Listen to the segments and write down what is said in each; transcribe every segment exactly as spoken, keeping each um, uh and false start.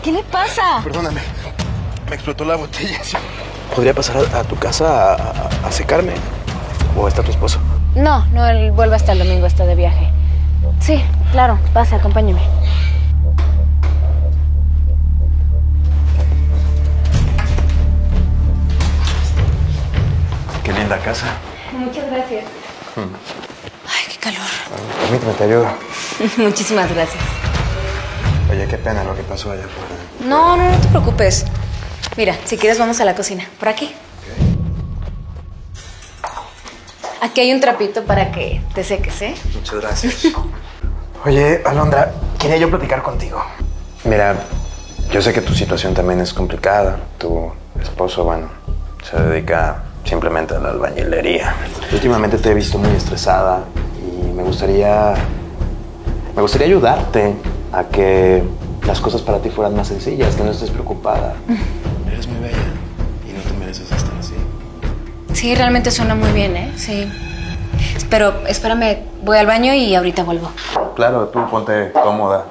¿Qué le pasa? Perdóname, me explotó la botella. ¿Podría pasar a, a tu casa a, a, a secarme? ¿O está tu esposo? No, no, él vuelve hasta el domingo, está de viaje. Sí, claro, pase, acompáñeme. Qué linda casa. Muchas gracias. Hmm. Ay, qué calor. Permíteme, te ayudo. Muchísimas gracias. Oye, qué pena lo que pasó allá afuera. No, no, no te preocupes. Mira, si quieres vamos a la cocina. Por aquí. Okay. Aquí hay un trapito para que te seques, ¿eh? Muchas gracias. Oye, Alondra, quería yo platicar contigo. Mira, yo sé que tu situación también es complicada. Tu esposo, bueno, se dedica simplemente a la albañilería. Últimamente te he visto muy estresada y me gustaría... Me gustaría ayudarte a que las cosas para ti fueran más sencillas, que no estés preocupada. Eres muy bella y no te mereces estar así. Sí, realmente suena muy bien, ¿eh? Sí. Pero espérame, voy al baño y ahorita vuelvo. Claro, tú ponte cómoda.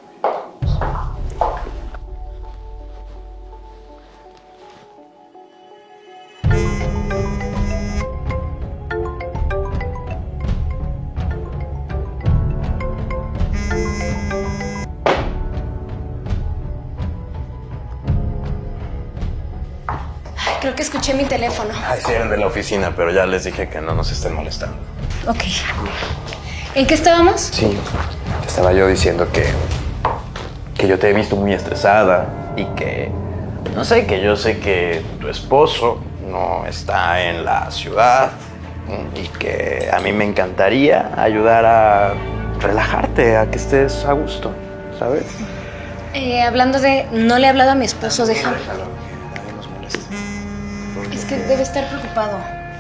Creo que escuché mi teléfono. Ay, sí, eran de la oficina, pero ya les dije que no nos estén molestando. Ok. ¿En qué estábamos? Sí, estaba yo diciendo que... que yo te he visto muy estresada y que... no sé, que yo sé que tu esposo no está en la ciudad y que a mí me encantaría ayudar a relajarte, a que estés a gusto, ¿sabes? Eh, hablando de... no le he hablado a mi esposo, déjame. Déjalo, que nadie nos moleste. Es que debe estar preocupado.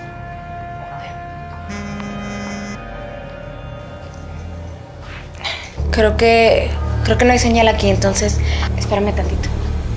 Creo que... creo que no hay señal aquí, entonces... espérame tantito.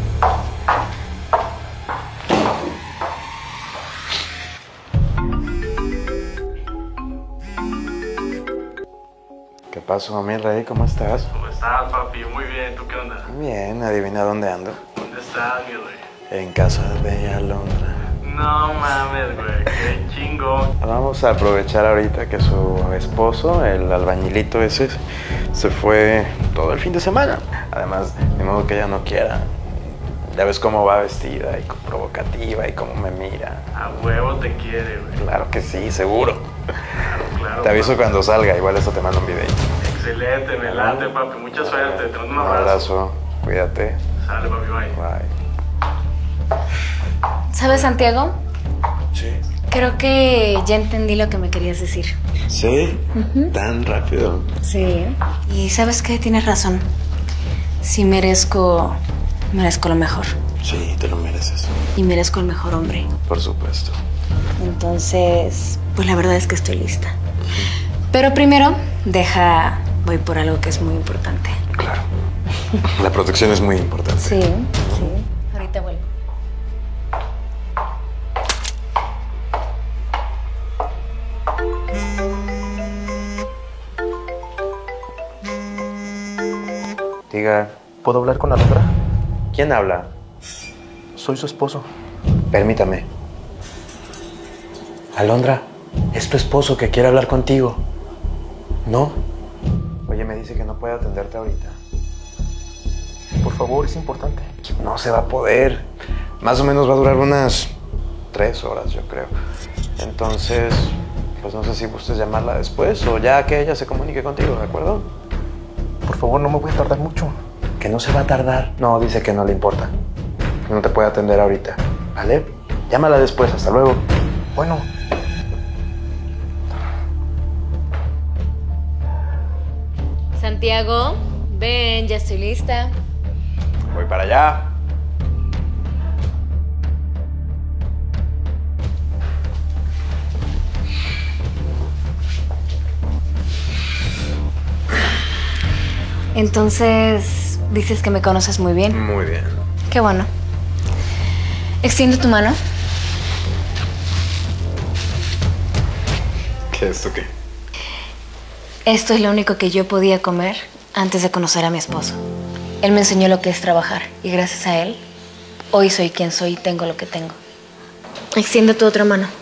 ¿Qué pasó, mi rey? ¿Cómo estás? ¿Cómo estás, papi? Muy bien. ¿Tú qué onda? Bien, adivina dónde ando. ¿Dónde estás, mi rey? En casa de Bella Alondra. No mames, güey. Qué chingo. Vamos a aprovechar ahorita que su esposo, el albañilito ese, se fue todo el fin de semana. Además, de modo que ella no quiera. Ya ves cómo va vestida y provocativa y cómo me mira. A huevo te quiere, güey. Claro que sí, seguro. Claro, claro. Te aviso papi. cuando salga, igual esto te mando un videito. Excelente, me late, papi. Mucha suerte. Te mando un Un abrazo. abrazo, cuídate. Sale, papi, bye. Bye. ¿Sabes, Santiago? Sí. Creo que ya entendí lo que me querías decir. ¿Sí? Uh-huh. Tan rápido. Sí. Y ¿sabes qué? Tienes razón. Sí merezco... merezco lo mejor. Sí, te lo mereces. Y merezco el mejor hombre. Por supuesto. Entonces, pues la verdad es que estoy lista. Pero primero, deja... voy por algo que es muy importante. Claro. La protección es muy importante. Sí, sí. Ahorita vuelvo. Diga, ¿Puedo hablar con Alondra? ¿quién habla? Soy su esposo. Permítame. Alondra, es tu esposo que quiere hablar contigo. ¿No? Oye, me dice que no puede atenderte ahorita. Por favor, es importante. No se va a poder. Más o menos va a durar unas tres horas, yo creo. Entonces, pues no sé si gustes llamarla después o ya que ella se comunique contigo, ¿de acuerdo? Por favor, no me voy a tardar mucho. Que no se va a tardar. No, dice que no le importa. Que no te puede atender ahorita. ¿Vale? Llámala después. Hasta luego. Bueno. Santiago, ven, ya estoy lista. Voy para allá. Entonces, dices que me conoces muy bien. Muy bien. Qué bueno. Extiendo tu mano. ¿Qué es esto qué? Esto es lo único que yo podía comer antes de conocer a mi esposo. Él me enseñó lo que es trabajar y gracias a él, hoy soy quien soy y tengo lo que tengo. Extiende tu otra mano.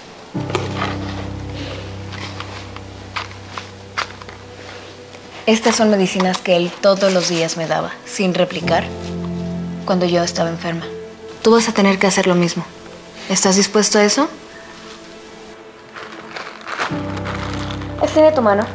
Estas son medicinas que él todos los días me daba, sin replicar, cuando yo estaba enferma. Tú vas a tener que hacer lo mismo. ¿Estás dispuesto a eso? Extiende tu mano.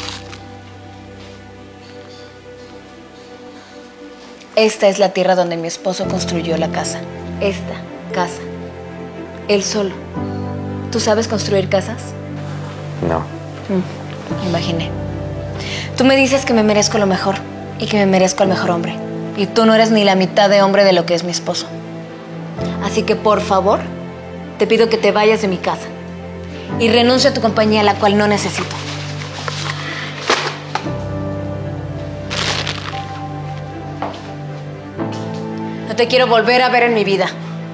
Esta es la tierra donde mi esposo construyó la casa. Esta casa. Él solo. ¿Tú sabes construir casas? No. Mm, imaginé. Tú me dices que me merezco lo mejor y que me merezco al mejor hombre. Y tú no eres ni la mitad de hombre de lo que es mi esposo. Así que, por favor, te pido que te vayas de mi casa y renuncie a tu compañía, la cual no necesito. No te quiero volver a ver en mi vida.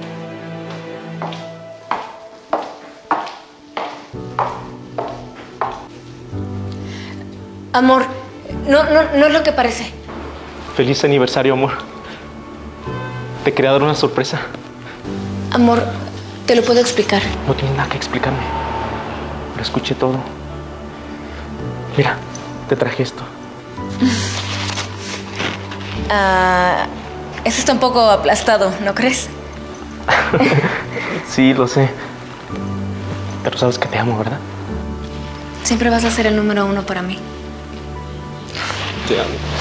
Amor, no, no, no es lo que parece. Feliz aniversario, amor. Te quería dar una sorpresa. Amor, te lo puedo explicar. No tienes nada que explicarme. Lo escuché todo. Mira, te traje esto. Ah, eso está un poco aplastado, ¿no crees? Sí, lo sé. Pero sabes que te amo, ¿verdad? Siempre vas a ser el número uno para mí. Te amo.